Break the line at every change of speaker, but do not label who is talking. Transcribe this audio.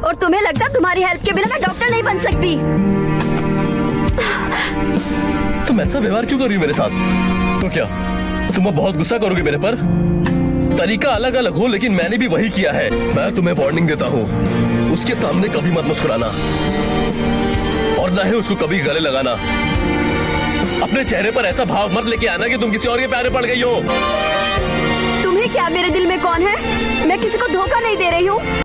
और तुम्हें लगता तुम्हारी हेल्प के बिना मैं डॉक्टर नहीं बन सकती।
तुम ऐसा व्यवहार क्यों कर रही हो मेरे साथ? तो क्या तुम अब बहुत गुस्सा करोगे मेरे पर? तरीका अलग अलग हो लेकिन मैंने भी वही किया है। मैं तुम्हें वार्निंग देता हूँ, उसके सामने कभी मत मुस्कुराना और ना ही उसको कभी गले लगाना। अपने चेहरे पर ऐसा भाव मत लेके आना कि तुम किसी और के प्यारे पड़ गई हो।
तुम्हें क्या मेरे दिल में कौन है? मैं किसी को धोखा नहीं दे रही हूँ।